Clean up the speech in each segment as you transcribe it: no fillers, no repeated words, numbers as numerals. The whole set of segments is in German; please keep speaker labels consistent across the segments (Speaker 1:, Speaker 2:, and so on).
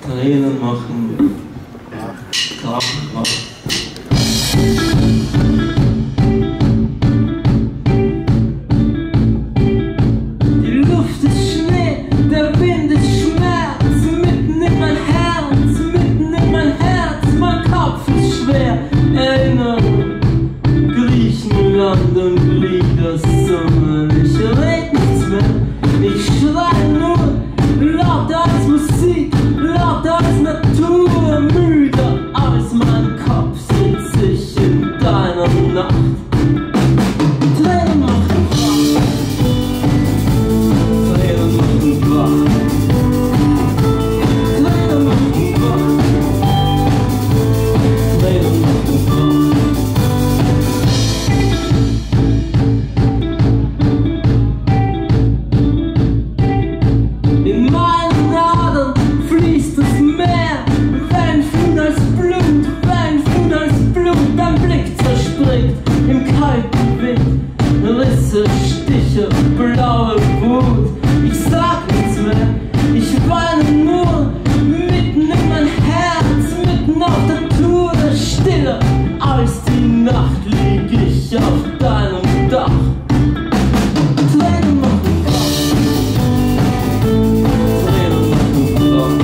Speaker 1: Tränen machen Kraft. Die Luft ist Schnee, der Wind ist Schmerz, mitten in mein Herz, mitten in mein Herz, mein Kopf ist schwer. Erinnerung, Griechenland und Lieder summen, ich red nichts mehr, ich schrei nur, lauter als Musik, lauter als Natur, müder als mein Kopf sitz ich in deiner Nacht. Tränen machen wach, Tränen machen wach, Tränen machen wach, Tränen machen wach. In meinen Adern fließt das Meer, Wellenflut als Blut, Wellenflut als Blut, dein Blick zerspringt im kalten Wind, Risse, Stiche, blaue Wut. Ich sag nichts mehr, ich weine nur, mitten in mein Herz, mitten auf der Tour der Stille, als die Nacht lieg ich auf deinem Dach. Tränen machen wach, Tränen machen wach,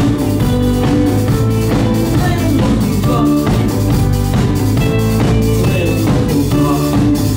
Speaker 1: Tränen machen wach, Tränen machen wach.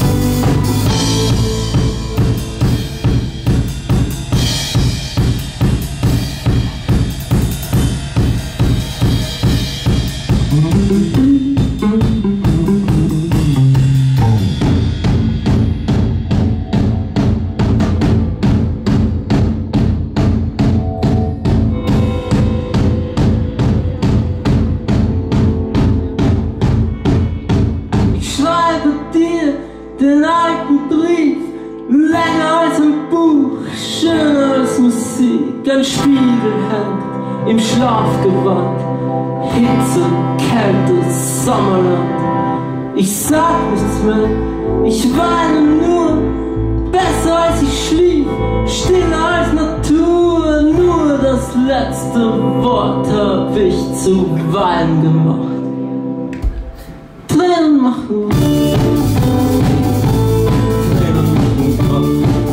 Speaker 1: Ich schreibe dir den alten Brief, länger als ein Buch, schöner als Musik. Ein Spiegel hängt im Schlafgewand, Hitze, Kälte, Sommerland. Ich sag nichts mehr, ich weine nur, besser als ich schlief, stiller als Natur. Nur das letzte Wort hab ich zu Wein gemacht. Tränen machen wach, Tränen machen wach.